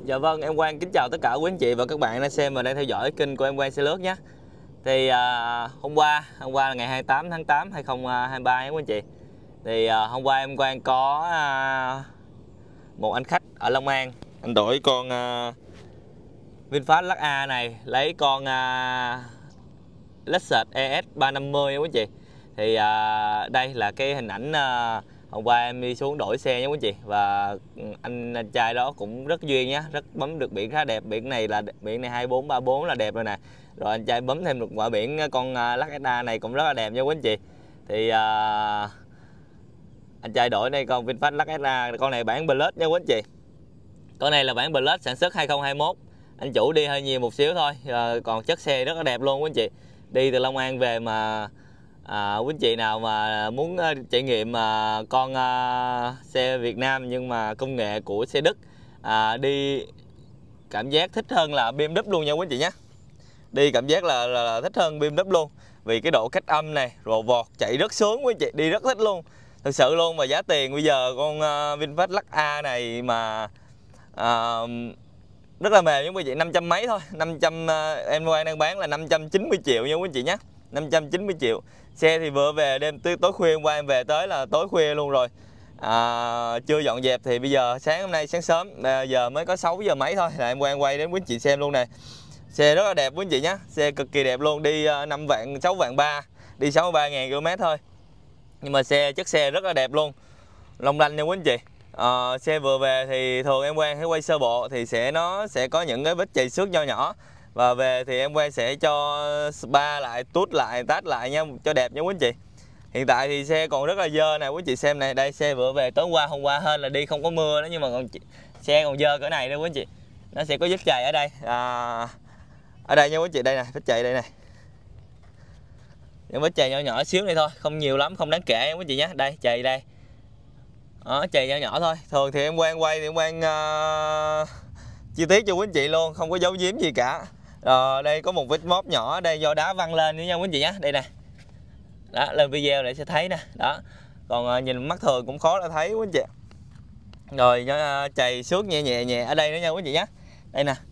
Dạ vâng, em Quang kính chào tất cả quý anh chị và các bạn đang xem và đang theo dõi kênh của em Quang xe lướt nhé. Thì hôm qua là ngày 28 tháng 8 2023 nhé quý anh chị. Thì hôm qua em Quang có một anh khách ở Long An, anh đổi con VinFast Lux A này lấy con Lexus ES 350 nhé quý anh chị. Thì đây là cái hình ảnh hôm qua em đi xuống đổi xe nhé quý anh chị, và anh trai đó cũng rất duyên nhé, rất bấm được biển khá đẹp. Biển này 2434 là đẹp rồi nè. Rồi anh trai bấm thêm được quả biển con Lux SA này cũng rất là đẹp nha quý anh chị. Thì anh trai đổi đây con VinFast Lux SA, con này bản Plus nha quý anh chị. Con này là bản Plus sản xuất 2021. Anh chủ đi hơi nhiều một xíu thôi, còn chất xe rất là đẹp luôn quý anh chị. Đi từ Long An về mà quý anh chị nào mà muốn trải nghiệm con xe Việt Nam nhưng mà công nghệ của xe Đức, đi cảm giác thích hơn là BMW luôn nha quý anh chị nhé. Đi cảm giác là thích hơn BMW luôn, vì cái độ cách âm này rồi vọt chạy rất sướng quý anh chị, đi rất thích luôn thực sự luôn. Và giá tiền bây giờ con VinFast Lux A này mà rất là mềm giống quý chị, 500 mấy thôi, 500 em đang bán là 590 triệu nha quý anh chị nhé, 590 triệu. Xe thì vừa về đêm tối khuya, hôm qua em về tới là tối khuya luôn rồi, chưa dọn dẹp. Thì bây giờ sáng hôm nay sáng sớm giờ mới có 6 giờ mấy thôi là em quay đến quý anh chị xem luôn này. Xe rất là đẹp quý anh chị nhé, xe cực kỳ đẹp luôn, đi 6 vạn 3, đi 63.000 km thôi, nhưng mà chất xe rất là đẹp luôn, long lanh nha quý anh chị. Xe vừa về thì thường em Quang hay quay sơ bộ thì nó sẽ có những cái vết chày xước nho nhỏ, và về thì em Quang sẽ cho spa lại, tút lại, tát lại nha, cho đẹp nha quý anh chị. Hiện tại thì xe còn rất là dơ nè quý anh chị xem này, đây xe vừa về tối hôm qua hên là đi không có mưa đó, nhưng mà xe còn dơ cỡ này đó quý anh chị. Nó sẽ có vết chày ở đây, ở đây nha quý anh chị, đây nè, vết chày đây này, những vết chày nhỏ nhỏ xíu này thôi, không nhiều lắm, không đáng kể quý anh chị nhé. Đây chày đây đó, chày nhỏ nhỏ thôi. Thường thì em Quang quay thì em Quang chi tiết cho quý anh chị luôn, không có giấu giếm gì cả. Đây có một vết móp nhỏ đây do đá văng lên nữa nha quý anh chị nhé, đây nè. Đó, lên video để sẽ thấy nè, đó. Còn nhìn mắt thường cũng khó để thấy quý anh chị. Rồi chày xước nhẹ ở đây nữa nha quý anh chị nhé. Đây nè.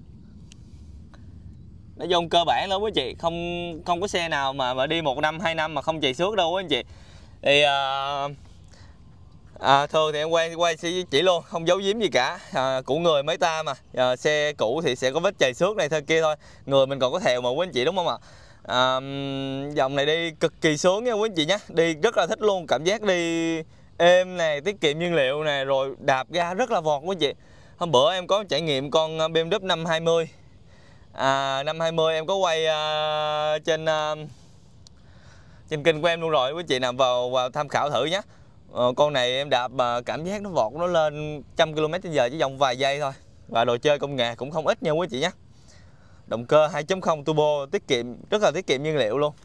Nói chung cơ bản lắm quý anh chị, không có xe nào mà đi 1 năm 2 năm mà không chày xước đâu quý anh chị. Thì thường thì em quay chỉ luôn, không giấu giếm gì cả. Của người mấy ta mà, xe cũ thì sẽ có vết chày xước này thôi kia thôi, người mình còn có thèo mà quý anh chị, đúng không ạ? Dòng này đi cực kỳ sướng nha quý anh chị nhé, đi rất là thích luôn, cảm giác đi êm này, tiết kiệm nhiên liệu này, rồi đạp ga rất là vọt quý anh chị. Hôm bữa em có trải nghiệm con BMW 520, 520 em có quay trên kênh của em luôn rồi, quý anh chị nào vào tham khảo thử nhé. Con này em đạp mà cảm giác nó vọt, nó lên 100 km/h chỉ vòng vài giây thôi, và đồ chơi công nghệ cũng không ít nha quý anh chị nhé. Động cơ 2.0 turbo, rất là tiết kiệm nhiên liệu luôn.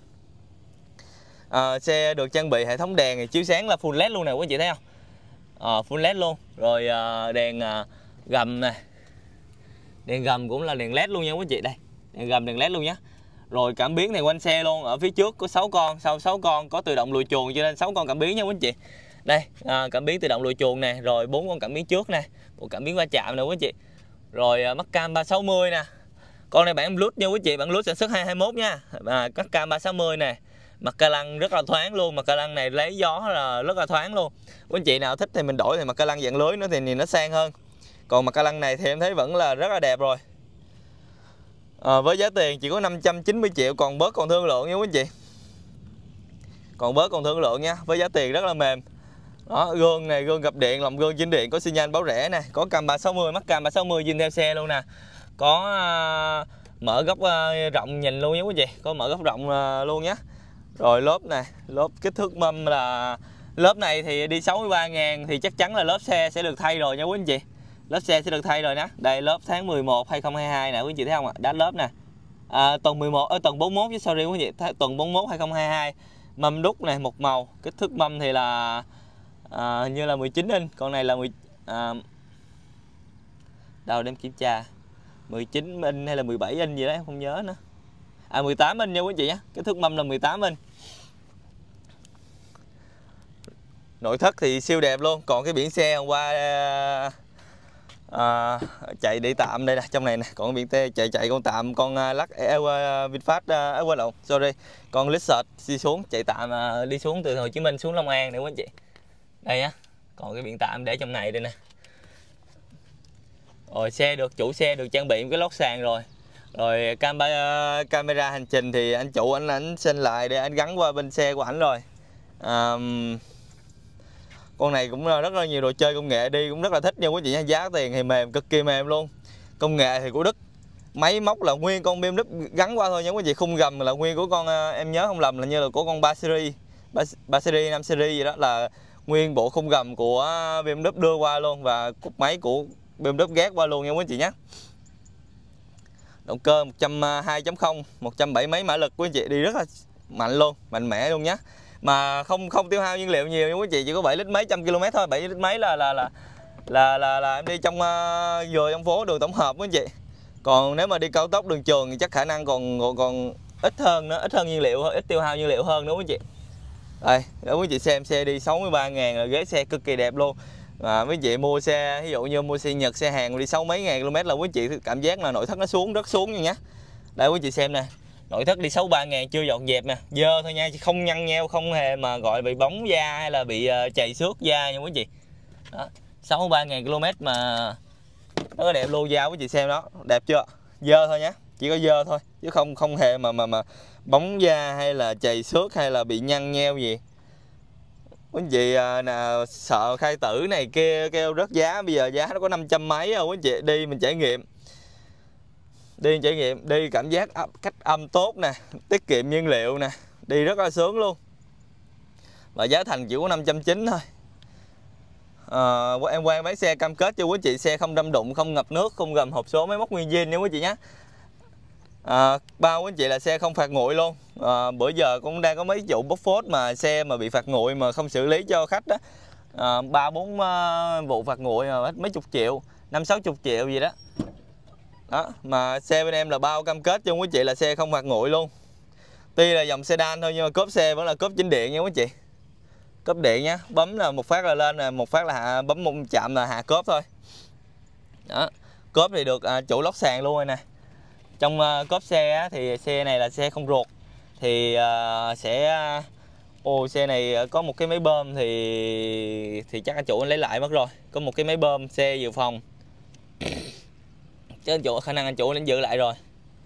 Xe được trang bị hệ thống đèn thì chiếu sáng là full LED luôn nè quý anh chị thấy không? Full LED luôn. Rồi đèn gầm này, đèn gầm cũng là đèn LED luôn nha quý anh chị, đây đèn gầm đèn LED luôn nhé. Rồi cảm biến này quanh xe luôn, ở phía trước có 6 con, sau 6 con có tự động lùi chuồng, cho nên 6 con cảm biến nha quý anh chị. Đây cảm biến tự động lùi chuồng nè, rồi 4 con cảm biến trước nè, một cảm biến va chạm nè quý anh chị. Rồi mắt cam 360 nè. Con này bản Plus nha quý anh chị, bản Plus sản xuất 2021 nha. Mắt cam 360 nè. Mặt ca lăng rất là thoáng luôn, mặt ca lăng này lấy gió là rất là thoáng luôn. Quý anh chị nào thích thì mình đổi thì mặt ca lăng dạng lưới nữa thì nhìn nó sang hơn. Còn mặt ca lăng này thì em thấy vẫn là rất là đẹp rồi. Với giá tiền chỉ có 590 triệu, còn bớt còn thương lượng nha quý anh chị. Còn bớt còn thương lượng nha, với giá tiền rất là mềm. Đó, gương này, gương gập điện, lồng gương chỉnh điện, có xi nhan báo rẽ nè, có cam 360, mắt cam 360 zin theo xe luôn nè. Có mở góc rộng nhìn luôn nha quý anh chị, có mở góc rộng luôn nhé. Rồi lốp này, lốp kích thước mâm là lớp này thì đi 63.000 thì chắc chắn là lớp xe sẽ được thay rồi nha quý anh chị. Lớp xe sẽ được thay rồi nè. Đây lớp tháng 11 2022 nè quý anh chị thấy không ạ? Đá lớp nè. Tuần 11 tuần 41 chứ sorry quý anh chị, tuần 41 2022. Mâm đúc này một màu, kích thước mâm thì là như là 19 inch, con này là đâu đem kiểm tra 19 inch hay là 17 inch gì đấy không nhớ nữa. 18 inch nha quý anh chị nhé, kích thước mâm là 18 inch. Nội thất thì siêu đẹp luôn, còn cái biển xe hôm qua chạy đi tạm đây nè, trong này nè, còn biển tê chạy con tạm, con lắc VinFast quên lộn, sorry, con Lizard đi xuống chạy tạm, đi xuống từ Hồ Chí Minh xuống Long An nè quý anh chị. Đây á, còn cái biển tạm để trong này đây nè. Rồi chủ xe được trang bị cái lót sàn rồi. Rồi camera hành trình thì anh chủ anh xin lại để anh gắn qua bên xe của ảnh rồi. Con này cũng rất là nhiều đồ chơi công nghệ, đi cũng rất là thích nha quý chị nha. Giá tiền thì mềm, cực kỳ mềm luôn. Công nghệ thì của Đức, máy móc là nguyên con BMW gắn qua thôi nha quý chị. Khung gầm là nguyên của con, em nhớ không lầm là như là của con 3 series, 3 series, 5 series gì đó, là nguyên bộ khung gầm của BMW đưa qua luôn, và cục máy của BMW ghét qua luôn nha quý chị nhé. Động cơ 2.0, 170 mấy mã lực quý anh chị, đi rất là mạnh luôn, mạnh mẽ luôn nhé. Mà không tiêu hao nhiên liệu nhiều nha quý chị, chỉ có 7 lít mấy, 100 km thôi. 7 lít mấy là em đi trong vừa trong phố đường tổng hợp quý anh chị. Còn nếu mà đi cao tốc đường trường thì chắc khả năng còn ít hơn nữa, ít hơn nhiên liệu, ít tiêu hao nhiên liệu hơn nữa quý anh chị. Đây, để quý anh chị xem xe đi 63.000 là ghế xe cực kỳ đẹp luôn. Quý anh chị mua xe, ví dụ như mua xe Nhật, xe Hàn đi 60 mấy ngàn km là quý anh chị cảm giác là nội thất nó rất xuống nha nhé. Đây quý anh chị xem nè, nội thất đi 63.000 chưa dọn dẹp nè, dơ thôi nha, không nhăn nheo, không hề mà gọi bị bóng da hay là bị chày xước da nha quý anh chị. Đó, 63.000 km mà rất là đẹp luôn, da quý anh chị xem đó, đẹp chưa? Dơ thôi nhé, chỉ có dơ thôi chứ không hề mà bóng da hay là chày xước hay là bị nhăn nheo gì. Quý anh chị nào sợ khai tử này kia kêu rớt giá, bây giờ giá nó có 500 mấy rồi quý anh chị. Đi mình trải nghiệm, đi cảm giác cách âm tốt nè, tiết kiệm nhiên liệu nè, đi rất là sướng luôn. Và giá thành chỉ có 590 thôi. Em Quang bán xe cam kết cho quý chị xe không đâm đụng, không ngập nước, không gầm hộp số, máy móc nguyên zin nha quý chị nhé. Bao quý anh chị là xe không phạt nguội luôn. Bữa giờ cũng đang có mấy vụ bốc phốt mà xe mà bị phạt nguội mà không xử lý cho khách đó, 3-4 vụ phạt nguội mà hết mấy chục triệu, 50-60 triệu gì đó. Đó, mà xe bên em là bao cam kết cho quý chị là xe không phạt nguội luôn. Tuy là dòng sedan thôi nhưng mà cốp xe vẫn là cốp chính điện nha quý chị. Cốp điện nhá, bấm là một phát là lên, là một phát là hạ, bấm một chạm là hạ cốp thôi. Đó, cốp thì được chủ lót sàn luôn rồi nè. Trong cốp xe á, thì xe này là xe không ruột thì xe này có một cái máy bơm thì chắc anh chủ anh lấy lại mất rồi. Có một cái máy bơm xe dự phòng chứ anh chủ khả năng anh chủ anh giữ lại rồi.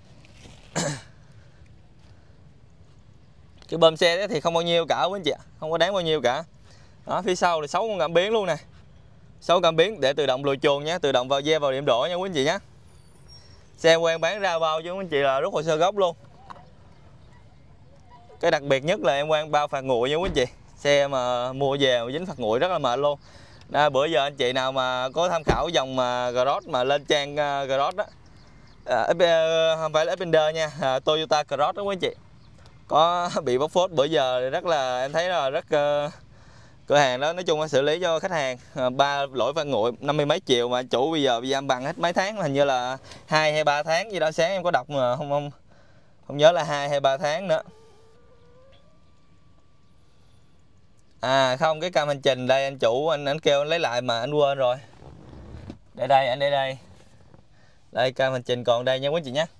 Cái bơm xe đó thì không bao nhiêu cả quý anh chị ạ, không có đáng bao nhiêu cả. Đó, phía sau là 6 con cảm biến luôn nè, 6 cảm biến để tự động lùi chuồng nhé, tự động vào ve vào điểm đổ nha quý anh chị nhé. Xe Quang bán ra bao chứ quý anh chị là rút hồ sơ gốc luôn. Cái đặc biệt nhất là em Quang bao phạt nguội nha quý anh chị. Xe mà mua về mà dính phạt nguội rất là mệt luôn. Bữa giờ anh chị nào mà có tham khảo dòng Cross mà lên trang Cross đó, không phải là Xpander nha, Toyota Cross đó quý anh chị, có bị bóc phốt bữa giờ rất là em thấy là rất cửa hàng đó nói chung là xử lý cho khách hàng 3 lỗi phạt nguội 50 mấy triệu mà chủ bây giờ giam bằng hết mấy tháng, hình như là 2 hay 3 tháng gì đó, sáng em có đọc mà không nhớ là 2 hay 3 tháng nữa. Không, cái cam hành trình đây anh chủ anh kêu anh lấy lại mà anh quên rồi. Để đây, anh để đây. Đây cam hành trình còn đây nha quý anh chị nhé.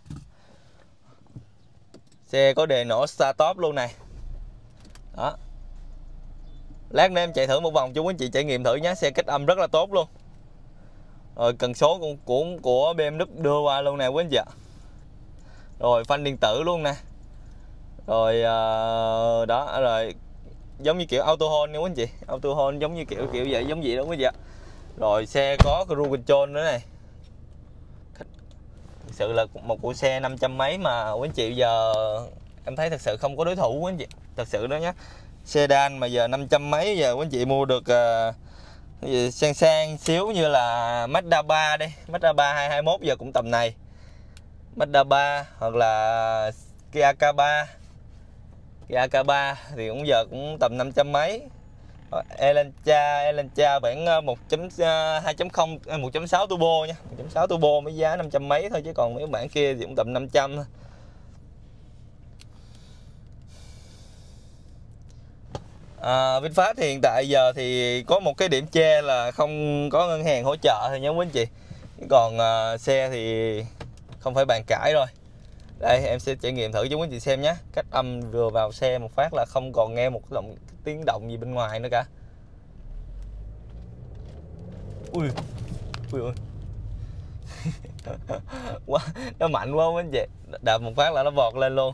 Xe có đề nổ start stop luôn này. Đó. Lát nữa em chạy thử một vòng cho quý anh chị trải nghiệm thử nhé, xe kết âm rất là tốt luôn. Rồi cần số của BMW đưa qua luôn nè quý anh chị ạ. Rồi phanh điện tử luôn nè. Rồi đó, rồi giống như kiểu auto hold nha quý anh chị, auto hold giống như kiểu vậy, giống vậy đó quý anh chị ạ. Rồi xe có cruise control nữa này. Thực sự là một cuộc xe 500 mấy mà quý anh chị giờ em thấy thật sự không có đối thủ quý anh chị, thật sự đó nhé. Sedan mà giờ 500 mấy, giờ quý anh chị mua được sang xíu như là Mazda 3 đi, Mazda 3 221 giờ cũng tầm này, Mazda 3 hoặc là Kia K3, Kia K3 thì cũng giờ cũng tầm 500 mấy. Elantra bản 2.0 1.6 turbo nha, 1.6 turbo mới giá 500 mấy thôi, chứ còn mấy bản kia thì cũng tầm 500 thôi. VinFast thì hiện tại giờ thì có một cái điểm chê là không có ngân hàng hỗ trợ thôi nha quý anh chị. Còn xe thì không phải bàn cãi rồi. Đây em sẽ trải nghiệm thử cho quý anh chị xem nhé. Cách âm vừa vào xe một phát là không còn nghe một tiếng động gì bên ngoài nữa cả. Ui, ui ui. Quá, nó mạnh quá quý anh chị. Đạp một phát là nó vọt lên luôn.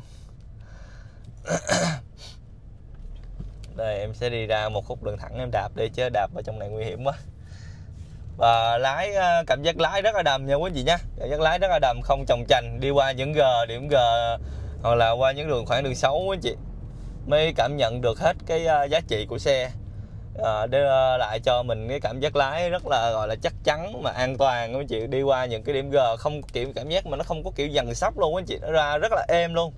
Đây em sẽ đi ra một khúc đường thẳng em đạp đi, chứ đạp vào trong này nguy hiểm quá. Và lái, cảm giác lái rất là đầm nha quý anh chị nhé. Cảm giác lái rất là đầm, không chồng chành. Đi qua những điểm G hoặc là qua những khoảng đường xấu quý anh chị mới cảm nhận được hết cái giá trị của xe. Đưa lại cho mình cái cảm giác lái rất là gọi là chắc chắn mà an toàn quý anh chị. Đi qua những cái điểm G không kiểu cảm giác mà nó không có kiểu dằn sóc luôn quý anh chị, nó ra rất là êm luôn.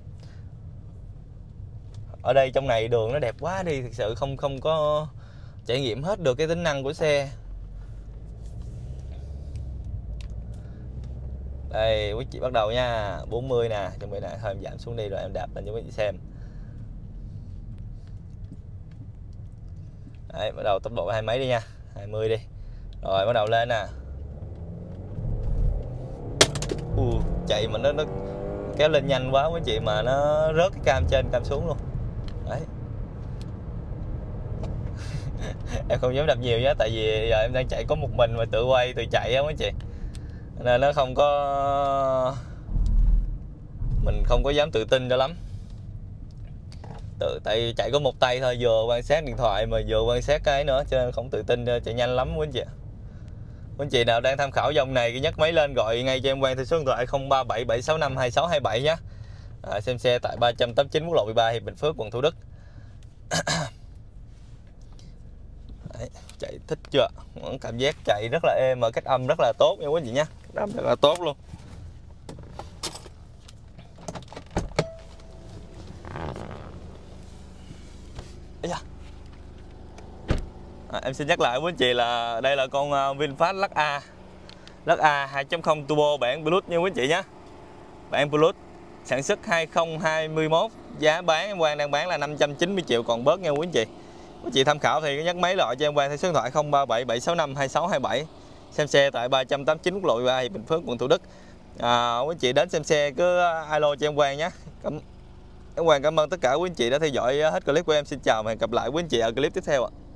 Ở đây trong này đường nó đẹp quá đi, thực sự không có trải nghiệm hết được cái tính năng của xe. Đây quý chị bắt đầu nha, 40 nè, chuẩn bị nè, thôi em giảm xuống đi rồi em đạp lên cho quý chị xem. Đấy, bắt đầu tốc độ 20 mấy đi nha, 20 đi. Rồi bắt đầu lên nè. Chạy mà nó kéo lên nhanh quá quý chị, mà nó rớt cái cam trên cam xuống luôn. Đấy. Em không dám đạp nhiều nhé, tại vì giờ em đang chạy có một mình mà tự quay tự chạy á quý chị, nên nó không có, mình không có dám tự tin cho lắm. Tại chạy có một tay thôi, vừa quan sát điện thoại mà vừa quan sát cái nữa, cho nên không tự tin chạy nhanh lắm quý anh chị. Quý anh chị nào đang tham khảo dòng này, nhấc máy lên gọi ngay cho em Quang theo số điện thoại 037 765 2627 nhé. Xem xe tại 389 quốc lộ 13 Hiệp Bình Phước, quận Thủ Đức. Đấy, chạy thích chưa? Cảm giác chạy rất là êm mà cách âm rất là tốt nha quý anh chị nhé. Cách âm rất là tốt luôn. Em xin nhắc lại quý anh chị là đây là con VinFast Lux A 2.0 Turbo bản Plus nha quý anh chị nhé. Bản Plus sản xuất 2021, giá bán em Quang đang bán là 590 triệu còn bớt nha quý anh chị. Quý anh chị tham khảo thì nhắc máy gọi cho em Quang theo số điện thoại 037 765 2627. Xem xe tại 389 quốc lộ 13 Hiệp Bình Phước, quận Thủ Đức. Quý anh chị đến xem xe cứ alo cho em Quang nhé. Em Quang cảm ơn tất cả quý anh chị đã theo dõi hết clip của em. Xin chào và hẹn gặp lại quý anh chị ở clip tiếp theo ạ.